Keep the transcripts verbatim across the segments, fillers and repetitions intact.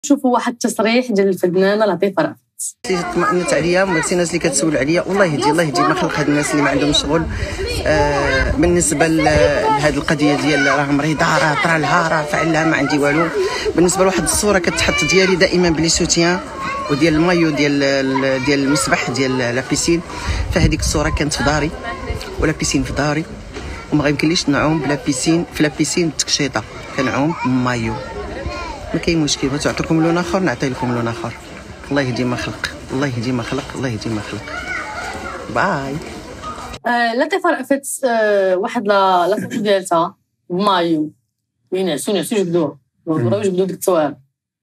شوفوا واحد التصريح ديال الفنانه لطيفه رأفت. طمأنت عليا ومرتي الناس اللي كتسول عليا والله يهدي الله يهدي ما خلق هاد الناس اللي ما عندهم شغل. آه بالنسبه لهاد القضيه ديال راه مريضه راه طرا لها راه فعل لها ما عندي والو. بالنسبه لواحد الصوره كتحط ديالي دائما بلي سوتيان وديال المايو ديال ديال المسبح ديال لا بيسين، فهذيك الصوره كانت في داري ولا بيسين في داري وما غيمكنليش نعوم بلا بيسين في لا بيسين تكشيطه، كنعوم بمايو ما كاين مشكل. بغيتو نعطيكم لون اخر نعطي لكم لون اخر. الله يهدي ما خلق، الله يهدي ما خلق، الله يهدي ما خلق. باي. آه لطيفه رأفت آه واحد لا لا فوتو ديالتها بمايو ينعسو نعسو يجبدوها وراه يجبدوا ديك التصوير،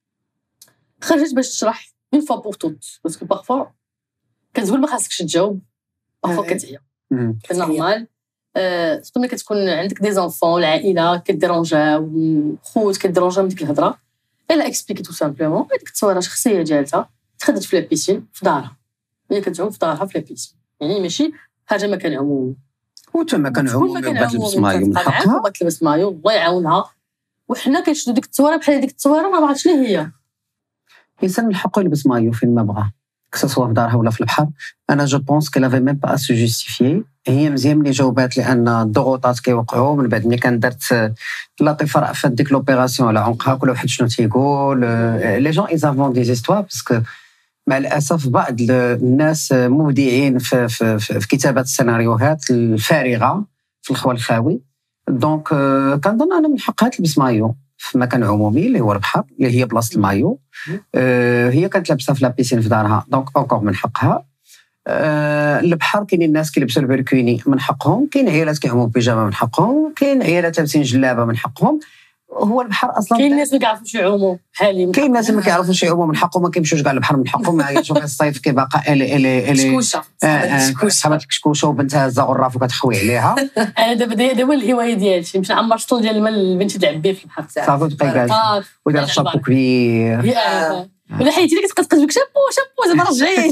خرجت باش تشرح اون فوا بور توت باسكو بارفوا كتقول ما خاصكش تجاوب، بارفوا كتعيا نورمال. آه سورتو ملي كتكون عندك دي زونفون العائله كديرونجاو خوت كديرونجاو من ديك الهضره، الا اكسبليكي تو سامبلومون هذيك التصويره شخصيه ديالتها تخدت في لابيسين في دارها، هي كتعوم في دارها في لابيسين، يعني ماشي حاجه ما كنعومو وتما كنعومو كتلبس مايو من حقها ما تلبس مايو الله يعاونها، وحنا كنشدو ديك التصويره بحال هذيك التصويره ما عرفتش شنو هي. الانسان من حقه يلبس مايو فين ما بغا كسوا في دارها ولا في البحر. انا جو بونس كو لافي ميم با سو جوستيفيي. هي مزيان ملي جاوبات لان الضغوطات كيوقعوا من بعد ملي كان درت لطيفه رأفت ديك لوبيراسيون على عنقها كل واحد شنو تيقول. لي جون ايزافون دي زيستوار باسكو مع الاسف بعض الناس مبدعين في, في, في, في كتابه السيناريوهات الفارغه في الخوى الخاوي. دونك كنظن انا من حقها تلبس مايو في مكان عمومي اللي هو البحر اللي هي بلاصه المايو. أه هي كانت لابسه في لابيسين في دارها دونك اونكور من حقها. أه البحر كاينين الناس كيلبسوا البركيني من حقهم، كاين عيالات كيعوموا بيجامه من حقهم، كاين عيالات لابسين جلابه من حقهم. هو البحر اصلا كاين الناس ما كيعرفوش يعوموا بحالي، كاين الناس ما كيعرفوش يعوموا من حقهم ما كيمشوش كاع للبحر من حقهم. شوف الصيف كيبقى الي الي الي كشكوشه صحابات الكشكوشه وبنتها هازه غراف وكتخوي عليها. انا دابا دابا هو الهوايه ديالي نمشي نعمر شطول ديال الماء البنت تلعب به في البحر تاعها صافي تبقى جالسه ودير الشابو كبير ولا حيتي لك تقدقد بك شابو شابو زعما رجعي.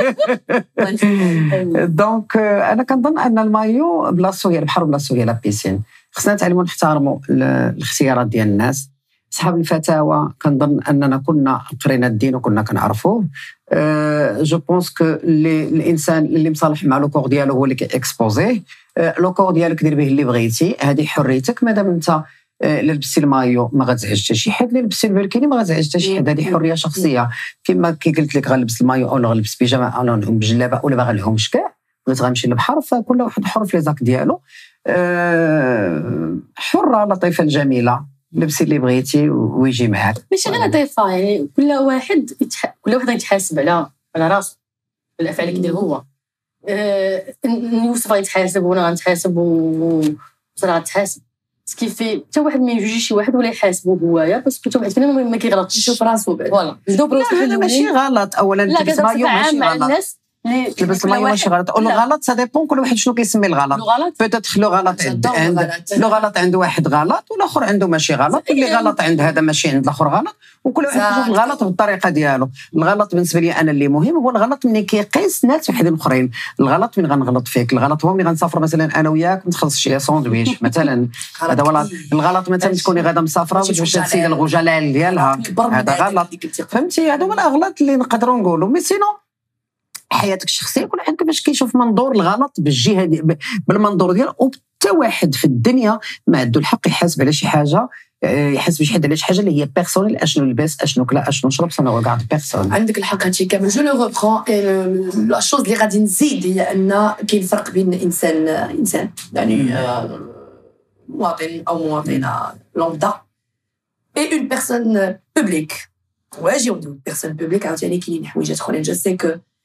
دونك انا كنظن ان المايو بلاصتو هي البحر وبلاصتو هي لابيسين. خصنا نتعلموا نحترموا الاختيارات ديال الناس. اصحاب الفتاوى كنظن اننا كنا قرينا الدين وكنا كنعرفوه. أه جو بونس كو الانسان اللي مصالح مع لو كور ديالو هو اللي كيكسبوزيه. أه لو كور ديالك دير به اللي بغيتي، هذه حريتك. مادام انت الا لبستي المايو ما غتزعج حتى شي حد، اللي لبستي البركيني ما غتزعج حتى شي حد، هذه حريه شخصيه. كما كي قلت لك غنلبس المايو او غنلبس بيجامه او نعوم بجلابه ولا ما غنعومش كاع، بغيت غنمشي للبحر، فكل واحد حر في لي زاك ديالو. أه حره لطيفه الجميله، لبسي اللي بغيتي ويجي معاك. ماشي غير لطيفه، يعني كل واحد يتح... كل واحد يتحاسب على على راسو الافعال اللي كيدير هو. أه... يوسف غيتحاسب وانا غنتحاسب وساره غتحاسب، سكيفي حتى واحد ما يجوجي شي واحد ولا يحاسبو هوايا باسكو حتى واحد فينا ما كيغلطش يشوف راسو بعدا. فوالا نبداو براسو. هذا ماشي غلط. اولا تلبس مايو ماشي غلط، تلبس المايو ماشي غلط. الغلط سا ديبون كل واحد شنو كيسمي الغلط. بيتيت لو غلط عند لو غلط عند واحد غلط والاخر عنده ماشي غلط، اللي غلط عند هذا ماشي عند الاخر غلط، وكل واحد يشوف الغلط بالطريقه ديالو. الغلط بالنسبه لي انا اللي مهم هو الغلط ملي كيقيس ناس وحدين اخرين. الغلط من غنغلط فيك، الغلط هو ملي غنسافر مثلا انا وياك نخلص شي ساندويتش مثلا، هذا هو الغلط. مثلا تكوني غادا مسافره وتمشي تسيد الغجلال ديالها، هذا غلط. فهمتي؟ هادو هما الاغلاط اللي نقدروا نقولوا. مي سينو حياتك الشخصيه كل واحد كيفاش كيشوف منظور الغلط بالجهه دي بالمنظور ديالو. وحتى واحد في الدنيا ما عنده الحق يحاسب على شي حاجه، يحاسب شي حد على شي حاجه اللي هي بيرسونيل، اشنو لبس اشنو كلا اشنو شرب سا نو ريغارد بيرسون. عندك الحق هادشي كامل. جو لو ريبرون. لا شوز اللي غادي نزيد هي ان كاين فرق بين انسان انسان يعني مواطن او مواطنه لامدا اي اون بيرسون بوبليك. واجي ندير بيرسون بوبليك عاوتاني كاينين حوايجات اخرين. جو سي كو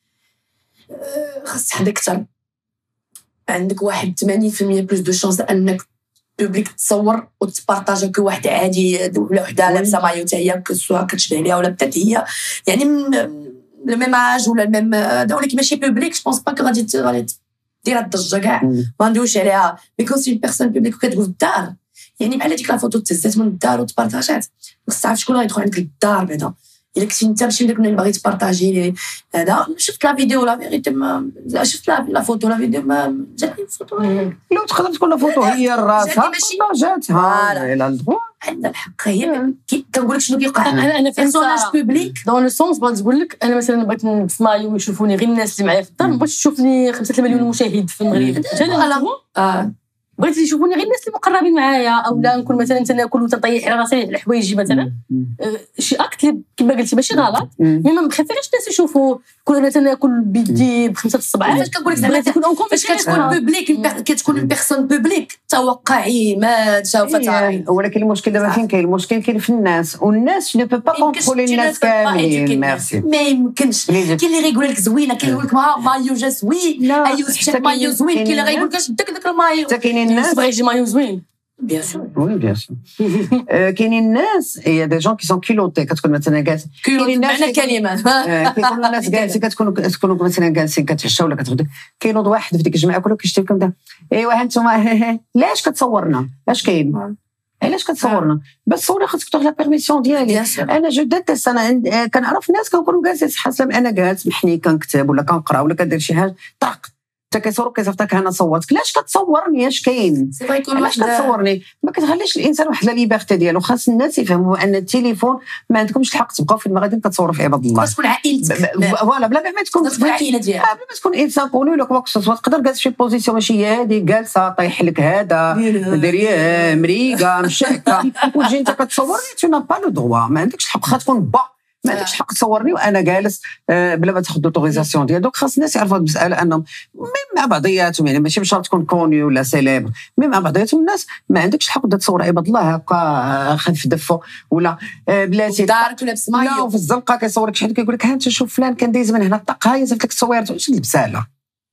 خاص عندك اكثر، عندك واحد ثمانين بالمية بلوس دو شانس انك بوبليك تصور وتبارطاجا كل واحد عادي ولا وحده لابسه مايو حتى هي كسوا كتشبه ليها ولا بدات هي يعني لو ميم اج ولا الميم دا، ولكن ماشي بوبليك. جو بونس با كو غادي دير هاد الضجه كاع ما ندويش عليها. بيكون سي بيرسون بوبليك وكتقول الدار، يعني بحال هذيك لا فوتو تهزات من الدار وتبارطاجات، خصك تعرف شكون غيدخل عندك للدار بعدا. الا كنتي انت ماشي داك اللي باغي تبارطاجي هذا. شفت لا فيديو لا فيغيتي ما شفت لا فوتو لا فيديو ما جاتني الفوتو. لو تقدر تكون لا فوتو هي راسها بارطاجاتها الى الدغوا عندنا الحق. هي كنقول لك شنو كيوقع. انا انا بيرسوناج بوبليك دون لو سونس بغيت نقول لك انا مثلا بغيت نسمايو ويشوفوني غير الناس اللي معايا في الدار، ما بغيتش تشوفني خمسة مليون مشاهد في المغرب. اه بغيت يشوفوني غير الناس اللي مقربين معايا، او لا نكون مثلا تناكل وتنطيح على راسي على حوايجي مثلا. شي اكت اللي كما قلتي ماشي غلط، مي ما مخافيش الناس يشوفوا كل انا تناكل بيدي بخمسه الصباع. فاش كنقول لك زعما فاش كتكون بوبليك كتكون بيرسون بوبليك توقعي ما تشوف تعرفي. ولكن المشكل دابا فين كاين؟ المشكل كاين في الناس، والناس جو بو با كونترولي الناس كاملين. ميرسي. ما يمكنش. كاين اللي غيقول لك زوينه، كاين اللي يقول لك مايو جا زوين، ايوا شتي مايو زوين، كاين اللي غيقول لك داك داك المايو. حتى كاينين الناس بغا يجي مايو زوين بيان سور. وي بيان سور. كاينين الناس هي دي جون كي سون كيلوتي، كتكون مثلا جالس كاينين معنى الكلمه. كيكونوا الناس جالسين، كتكونوا كتكونوا مثلا جالسين كتعشاو ولا كتغدوا، كينوض واحد في ديك الجماعه كلهم كيشتي لكم ده ايوا هانتوما لاش كتصورنا؟ اش كاين؟ علاش كتصورنا؟ بس صوري خاصك تاخذ لا بيرميسيون ديالي. انا جو ديتست، انا كنعرف ناس كنكونوا جالسين حسب انا جالس محني كنكتب ولا كنقرا ولا كندير شي حاجه طرق حتى كيصوروا كيصيفطك انا صوتك. لاش كتصورني؟ اش كاين؟ سي فري يكون واحد كتصورني. ما كتخليش الانسان واحد لا ليبرتي ديالو. خاص الناس يفهموا ان التليفون ما عندكمش الحق تبقاو فين ما غادي كتصوروا في عباد الله. خاص تكون عائلتك فوالا بلا ما تكون في العائله ديالك، بلا ما تكون انسان قولوا لك وقت تقدر جالس في بوزيسيون ماشي هي هذه جالسه طيح لك هذا دريه مريقه مشاكه وتجي انت كتصورني. تو نا با لو دروا، ما عندكش الحق. خاص تكون با ما عندكش حق تصورني وانا جالس بلا ما تاخذ لوتوريزاسيون ديال. دوك خاص الناس يعرفوا المساله انهم مع بعضياتهم، يعني ماشي بشرط تكون كوني ولا سيليبر، مي مع بعضياتهم الناس ما عندكش الحق تصور عباد الله هكا خلف دفو ولا بلاتي دارك ولا بسمايو. لا وفي الزنقه كيصورك شحال كيقول لك ها انت شوف فلان كان دايز من هنا الطق هاي زفت لك التصويرات. واش البساله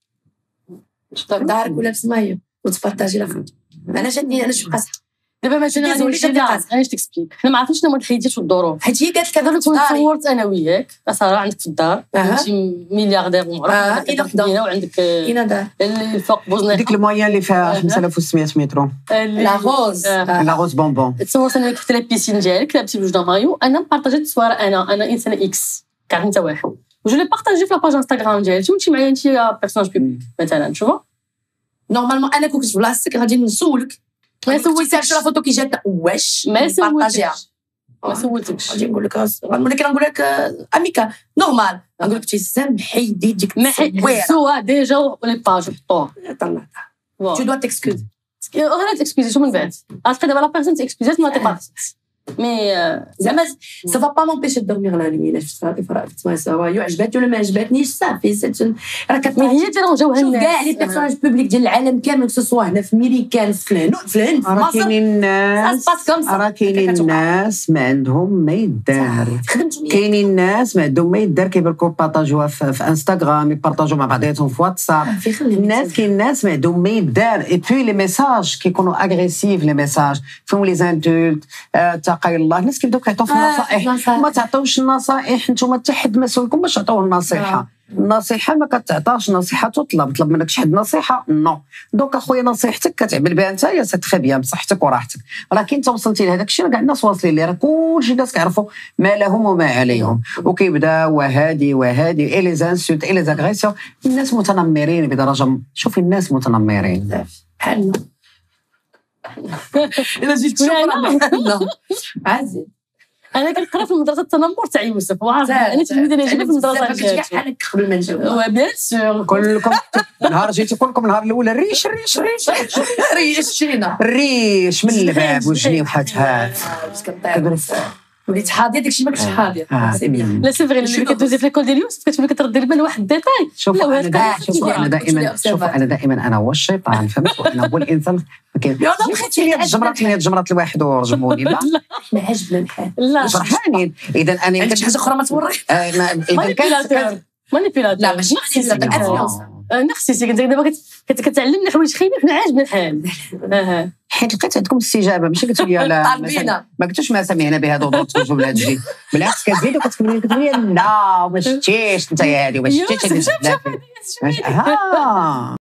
دارك ولا بسمايو وتبارطاجي لا فوتو. انا جاتني انا شو قاصحه دابا مثلا علاش تكسبليك حنا ما عرفتش شنو هما الحيدات والظروف. حيت هي قالت لك كنت صورت انا وياك صراحه عندك في الدار شي ملياردير ومعروف كاينه وعندك كاينه دار الفوق بوزنيق ديك المويان اللي فيها خمسة آلاف وستمية مترو لا غوز لا غوز بونبون. تصورت انا كنت لابيسين ديالك لابسي بجوج مايو. انا بارطاجيت الصوره انا انا انسان اكس كاع انت واحد وجو لي بارطاجي في لاباج انستغرام ديالتي وانت معايا انت بيرسوناج بوبليك مثلا. شوفوا نورمالمون انا كنت في بلاصتك غادي نسولك ما سولتيش لا فوتو كي جاتنا واش ما سولتيش ما سولتكش غادي نقول لك ولكن نقول لك اميكا نورمال نقول لك تسامحي ديك التصويره سوا ديجا لي باج حطوها طلعتها tu dois t'excuser غير تاكسكوزي من بعد غتلقى دابا لا بيرسون تاكسكوزات ما تيبارس مي زعما سا فا با مونبيشي دورميغ لا نوي. الا شفت هذه فرقت ما سوايو عجباتني ولا ما عجباتنيش صافي سيت راه كتمي هي تيرونجاوها الناس. كاع لي بيرسوناج بوبليك ديال العالم كامل سوا هنا في ميريكان في الهند في الهند في راه مصر كاينين الناس راه كاينين الناس ما عندهم ما يدار. كاينين الناس ما عندهم ما يدار كيبركوا بارطاجوها في, في انستغرام يبارطاجوا مع بعضياتهم في واتساب. الناس كاين الناس ما عندهم ما يدار. اي بوي لي ميساج كيكونوا اغريسيف لي ميساج فيهم لي زانتولت تقي الله. الناس كيبداو كيعطيو في النصائح ما تعطيوش النصائح. نتوما حتى حد مسؤولكم باش تعطيوه النصيحه. النصيحه ما كتعطاش نصيحه تطلب طلب منك شي حد نصيحه نو. دونك اخويا نصيحتك كتعمل بها انت يا سي تري بيان بصحتك وراحتك. ولكن انت وصلتي لهذاك الشيء كاع الناس واصلين ليه. راه كلشي الناس كيعرفوا ما لهم وما عليهم وكيبدا وهادي وهادي اي لي زانسولت اي لي زاغريسيون. الناس متنمرين بدرجه. شوفي الناس متنمرين بحالنا الا جيت تشوف راه عازل. انا كنقرا في المدرسه التنمر تاع يوسف وعارف انا تلميذه اللي جابت في المدرسه كاع بحالك قبل ما نجاوب. وا بيان سور كلكم نهار جيتي كلكم النهار الاول الريش الريش الريش ريش شينا الريش من الباب وجني وحات هات وليت حاضيه داكشي ما كنتش حاضيه. سي بيان. لا سي فري ملي كدوزي في ليكول ديال يوسف كتولي كتردي البال لواحد الديتاي. شوف انا شوف انا دائما شوف انا دائما انا هو الشيطان فهمت وانا هو الانسان. يلا بغيتي لي الجمرات لي الجمرات الواحد ورجموني. لا ما عجبنا الحال. لا فرحانين. اذا انا عندك شي حاجه اخرى ما توري. اذا كان مانيبيلاتور لا ماشي مانيبيلاتور نفسي كنت دابا كتعلمني حوايج خايبين حنا عاجبنا الحال. حيت لقيت عندكم استجابه ماشي قلتوا لي لا ما قلتوش ما سمعنا بها ضربت ولا تجي بالعكس كتزيد وكتقول لي لا ما شفتيش انت هذه وما شفتيش.